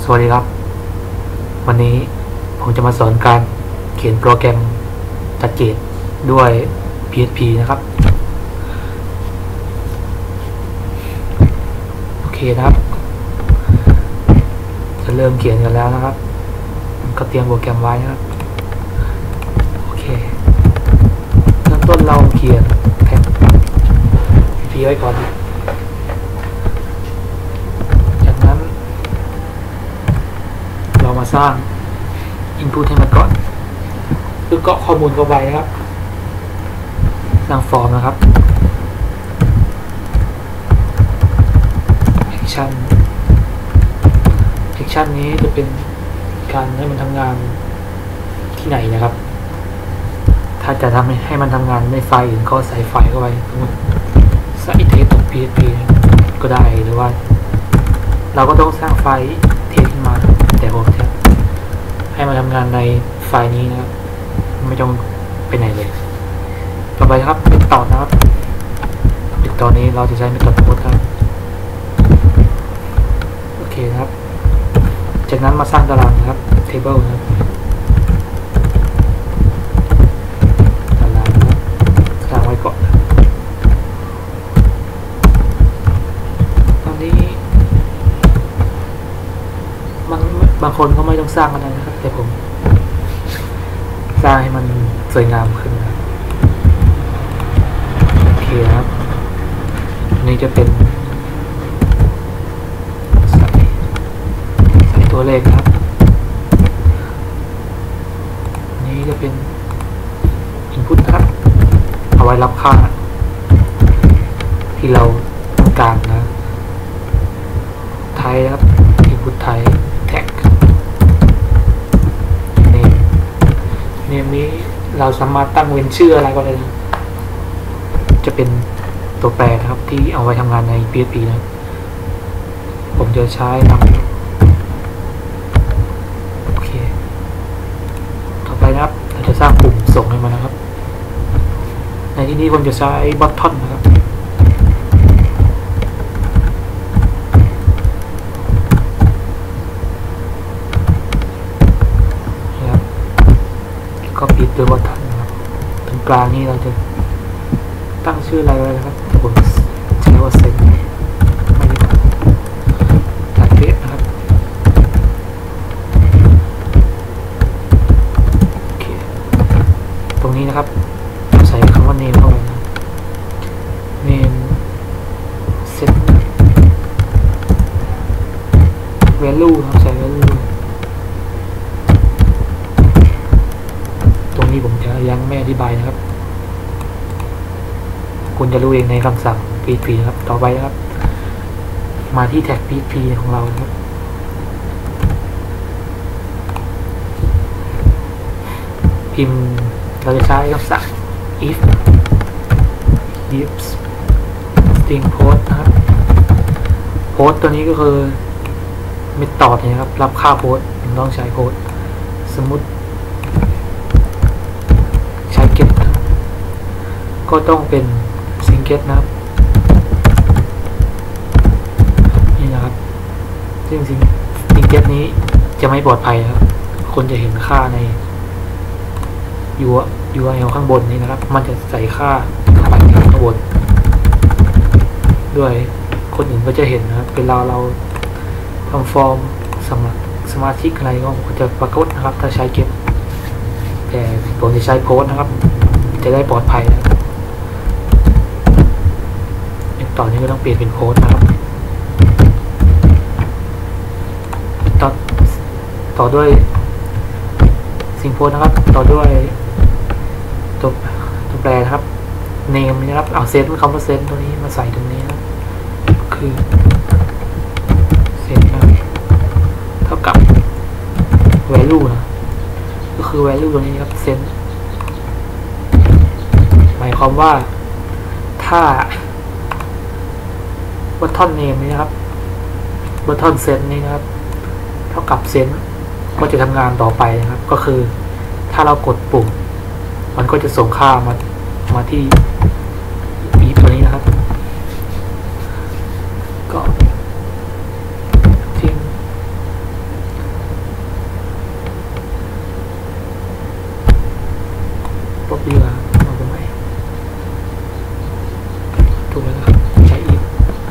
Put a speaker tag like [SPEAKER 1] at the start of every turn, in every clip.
[SPEAKER 1] สวัสดีครับวันนี้ผมจะมาสอนการเขียนโปรแกรมจัดเกรดด้วย PHP นะครับโอเคนะครับจะเริ่มเขียนกันแล้วนะครับก็เตรียมโปรแกรมไว้นะครับโอเคเริ่มต้นเราเขียนแท็ก PHP ไว้ก่อนจากนั้นเรามาสร้าง input ให้มันก่อนคือเกาะข้อมูลเข้าไปนะครับสร้างฟอร์มนะครับ action นี้จะเป็นการให้มันทำงานที่ไหนนะครับ ถ้าจะทำให้มันทำงานในไฟล์อื่นก็ใส่ไฟล์เข้าไปใส่ test.php ก็ได้หรือว่าเราก็ต้องสร้างไฟล์เทสขึ้นมาแต่ผมจะให้มันทำงานในไฟล์นี้นะครับไม่ต้องไปไหนเลยต่อไปครับเป็นต่อนะครับเป็นต่อนี้เราจะใช้เมธอดโพสครับโอเคนะครับจากนั้นมาสร้างตารางนะครับ table นะครับตารางนะครับสร้างไว้ก่อนตอนนี้บางคนก็ไม่ต้องสร้างอะไรนะครับแต่ผมสร้างให้มันสวยงามขึ้นนะโอเคครับนี่จะเป็นใส่ตัวเลขครับนี่จะเป็น input นะครับเอาไว้รับค่าที่เราต้องการนะไทยครับ input ไทย tag name นี้เราสามารถตั้งเว้นชื่ออะไรก็ได้นะจะเป็นตัวแปรนะครับที่เอาไว้ทำงานใน PHP นะผมจะใช้ทำโอเคต่อไปนะครับเราจะสร้างปุ่มส่งให้มันนะครับในที่นี้ผมจะใช้ button นะครับก็ปิดด้วย button นะครับตรงกลางนี้เราจะตั้งชื่ออะไรไว้นะครับผมใช้ว่าเซ็นไม่ได้ตัดเฟซนะครับโอเคตรงนี้นะครับใส่คำว่า name เข้าไปนะ name set value นะครับใส่ value ตรงนี้ผมจะยังไม่อธิบายนะครับคุณจะรู้เองในคำสั่ง PHP นะครับต่อไปนะครับมาที่แท็ก PHP ของเราครับพิมพ์เราจะใช้คำสั่ง if string post นะครับ post ตัวนี้ก็คือเมธอดนะครับรับค่า post ต้องใช้ post สมมุติใช้ get ก็ต้องเป็นget นะครับนี่นะครับซึ่งget นี้จะไม่ปลอดภัยครับคนจะเห็นค่าใน URL ข้างบนนี้นะครับมันจะใส่ค่าอะไรข้างบนด้วยคนอื่นก็จะเห็นนะครับเวลาเราทำฟอร์มสมัครสมาชิกอะไรก็จะปรากฏนะครับถ้าใช้ get แต่ผมจะใช้โพสต์นะครับจะได้ปลอดภัยนะครับต่อนี้ก็ต้องเปลี่ยนเป็นโค้ดนะครับต่อด้วยสิ่งโพสนะครับต่อด้วยตัวแปรนะครับ name นะครับเอาเซตคำว่าเซตตัวนี้มาใส่ตรงนี้นะคือเซตนะเท่ากับ value นะก็คือ value ตัวนี้ครับเซตหมายความว่าถ้าbutton name นี้นะครับ button set นี้นะครับเท่ากับ send ก็จะทำงานต่อไปนะครับก็คือถ้าเรากดปุ่มมันก็จะส่งค่ามาที่ if ตัวนี้นะครับก็ทิ้ง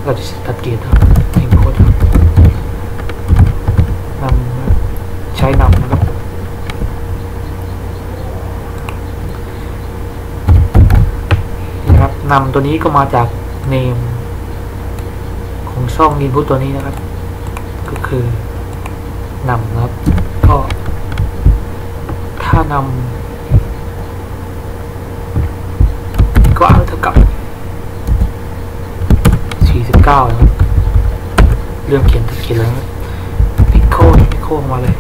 [SPEAKER 1] เราจะตัดเกรดครับทิ้งโค้ดครับนำใช้นำนะครับนะครับนำตัวนี้ก็มาจากเนมของช่อง input ตัวนี้นะครับก็คือนำนะครับก็ถ้านำก็เท่ากับ49นะครับเรื่องเขียนแล้วพิกโคมาเลย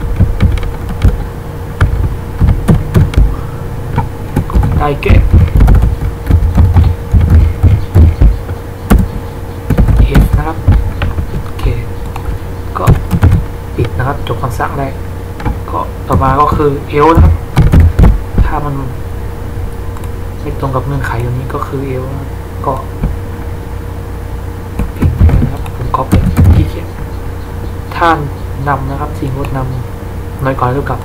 [SPEAKER 1] ได้เก็บนะครับโอเคก็ปิดนะครับจบคำสั่งแรกก็ต่อมาก็คือเอลนะครับถ้ามันไม่ตรงกับเงื่อนไขตรงนี้ก็คือเอลก็ปิดนะครับผมก๊อปไปที่เขียนถ้านำนะครับสิ่งงดนำน้อยกว่าเท่ากับ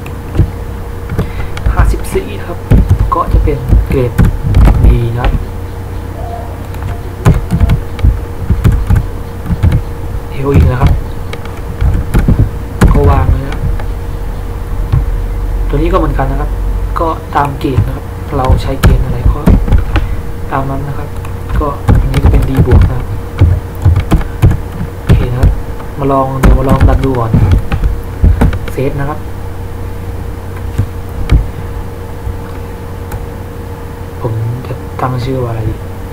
[SPEAKER 1] 54ครับก็จะเป็นเกรดดีนะครับเอลอีกนะครับก็วางเลยนะตัวนี้ก็เหมือนกันนะครับก็ตามเกณฑ์นะครับเราใช้เกณฑ์อะไรก็ตามนั้นนะครับก็อันนี้จะเป็นดีบวกนะครับโอเคนะครับเดี๋ยวมาลองดันดูก่อนเซฟนะครับผมจะตั้งชื่อว่าอะไร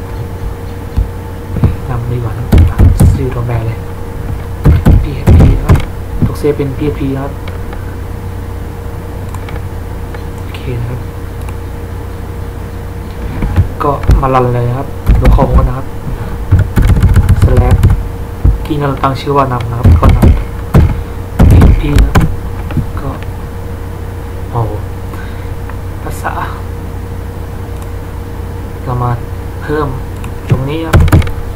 [SPEAKER 1] นำดีกว่านะชื่อตัวแบรนด์เลย PHP นะครับตกเซฟเป็น PHP นะครับโอเคนะครับก็มารันเลยนะครับดูของกันนะครับ slash ที่เราตั้งชื่อว่านำนะครับก็นำ PHP นะก็โอ้ภาษาเรามาเพิ่มตรงนี้ครับ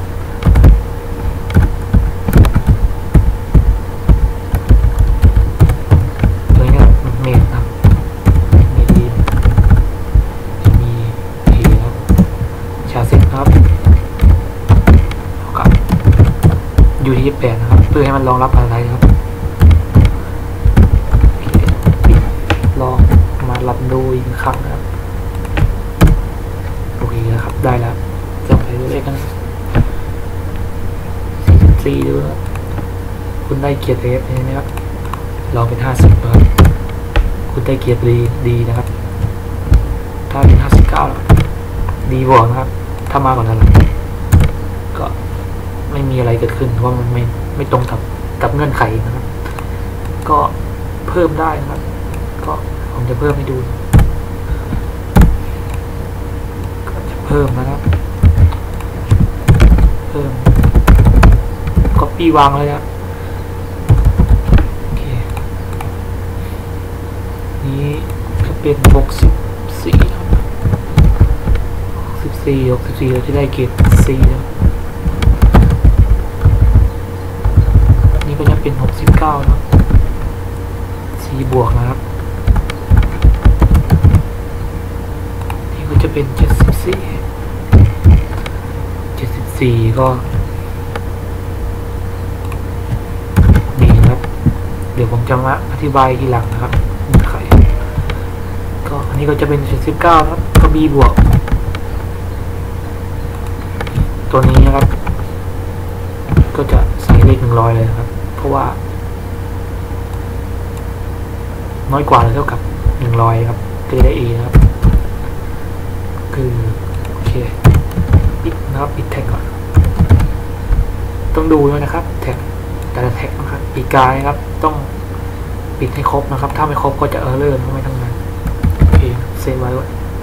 [SPEAKER 1] อยู่ที่28นะครับเพื่อให้มันรองรับอะไรครับลองมารันดูอีกครั้งนะครับโอเคนะครับได้แล้วจะไปดูเลขกัน44ดูนะคุณได้เกียรติเอฟนี่นะครับลองเป็น50นะครับคุณได้เกียรติดีนะครับถ้าเป็น59ดีบวกนะครับถ้ามากกว่านั้นก็ไม่มีอะไรเกิดขึ้นเพราะมันไม่ตรงกับเงื่อนไขนะครับก็เพิ่มได้นะครับก็ผมจะเพิ่มให้ดูก็จะเพิ่มนะครับเพิ่มcopyวางเลยครับโอเคนี้จะเป็น64ครับ64เราจะได้เกรด C นะก็จะเป็น69นะครับ C บวกนะครับนี่ก็จะเป็น74ก็ดีนะครับเดี๋ยวผมจะมาอธิบายทีหลังนะครับไขก็อันนี้ก็จะเป็น79ครับก็ B บวกตัวนี้นะครับก็จะใส่เลข100เลยนะครับเพราะว่าน้อยกว่าหรือเท่ากับ100ครับก็จะได้ A นะครับคือโอเคปิดนะครับปิดแท็กก่อนต้องดูด้วยนะครับแท็กแต่ละแท็กนะครับปีกายครับต้องปิดให้ครบนะครับถ้าไม่ครบก็จะเออร์เลอร์ไม่ทำงานโอเคเซฟไว้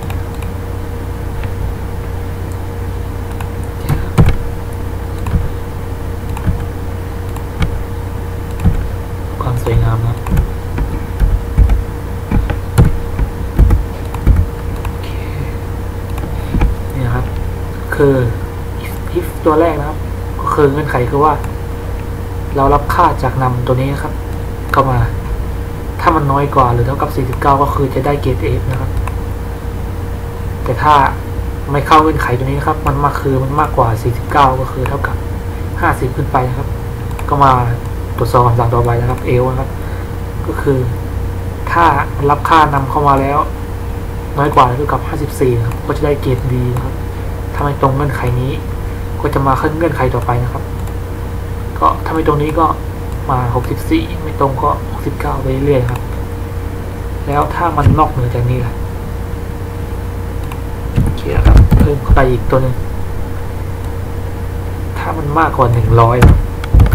[SPEAKER 1] สวยงามนะโอเคนี่นะครับคือ if ตัวแรกนะครับก็คือเงื่อนไขคือว่าเรารับค่าจากนำตัวนี้นะครับเข้ามาถ้ามันน้อยกว่าหรือเท่ากับ49ก็คือจะได้เกรด F นะครับแต่ถ้าไม่เข้าเงื่อนไขตัวนี้นะครับมันมากกว่า49ก็คือเท่ากับ 50ขึ้นไปนะครับก็มาตรวจสอบคำสั่งต่อไปนะครับเอลนะครับก็คือถ้ารับค่านำเข้ามาแล้วน้อยกว่าเท่ากับ54นะครับก็จะได้เกรดดีนะครับถ้าไม่ตรงเงื่อนไขนี้ก็จะมาขึ้นเงื่อนไขต่อไปนะครับก็ถ้าไม่ตรงนี้ก็มา64ไม่ตรงก็69ไปเรื่อยๆครับแล้วถ้ามันนอกเหนือจากนี้ล่ะโอเคครับเพิ่มเข้าไปอีกตัวหนึ่งถ้ามันมากกว่า100นะ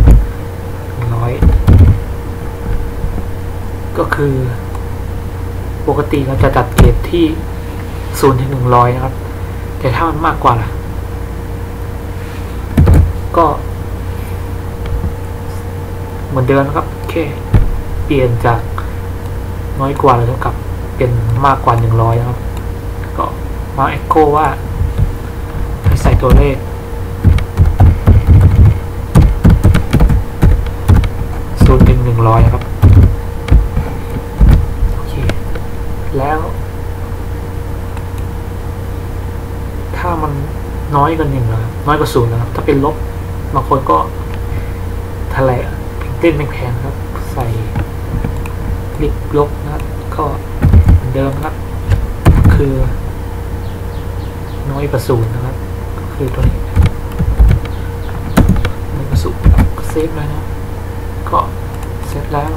[SPEAKER 1] ก็คือปกติเราจะจัดเกรดที่0 ถึง 100นะครับแต่ถ้ามันมากกว่าล่ะก็เหมือนเดิมนะครับแค่เปลี่ยนจากน้อยกว่าเท่ากับเป็นมากกว่า100นะครับก็มาเอ็กโคว่าให้ใส่ตัวเลข0 ถึง 100นะครับโอเคแล้วถ้ามันน้อยกว่า1นะครับน้อยกว่า0นะครับถ้าเป็นลบบางคนก็ทะเลเต้นไม่แพงครับใส่ลิบลบนะครับก็เหมือนเดิมครับคือน้อยกว่า0นะครับก็คือตัวนี้น้อยกว่า0ก็เซฟเลยนะก็เสร็จแล้ว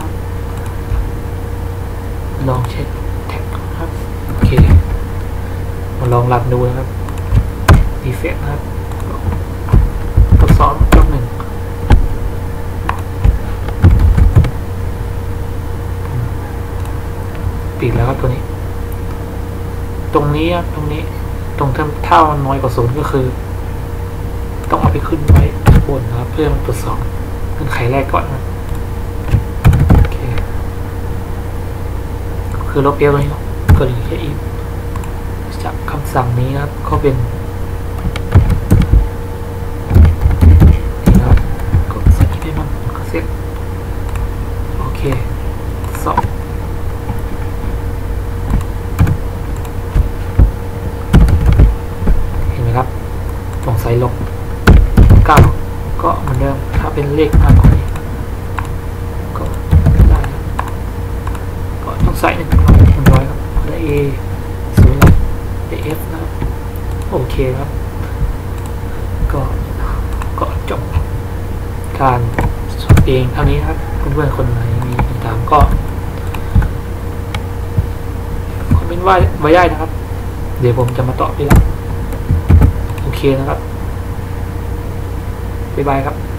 [SPEAKER 1] ลองเช็คแท็กครับโอเคมาลองรันดูนะครับดีเฟกต์นะครับทดสอบรอบหนึ่งปิดแล้วครับตัวนี้ตรงนี้ครับตรงเท่าน้อยกว่า0ก็คือต้องเอาไปขึ้นไว้ข้างบนนะครับเพื่อมาตรวจสอบเงื่อนไขแรกก่อนนะโอเคคือลบเอลตัวนี้ก็เหลือแค่อีกจากคำสั่งนี้ครับก็เป็นนี่ครับกดเซตให้มันก็เซตโอเคสอบเห็นไหมครับสงสัยลบ9ก็เหมือนเดิมถ้าเป็นเลขมากกว่านี้ก็ได้ก็ต้องใส่100ครับได้ A 0แล้วได้ F นะครับโอเคครับก็จบการสอนเองเท่านี้ครับเพื่อนๆคนไหนมีคำถามก็คอมเมนต์ไว้ได้นะครับเดี๋ยวผมจะมาตอบทีหลังโอเคนะครับบ๊ายบายครับ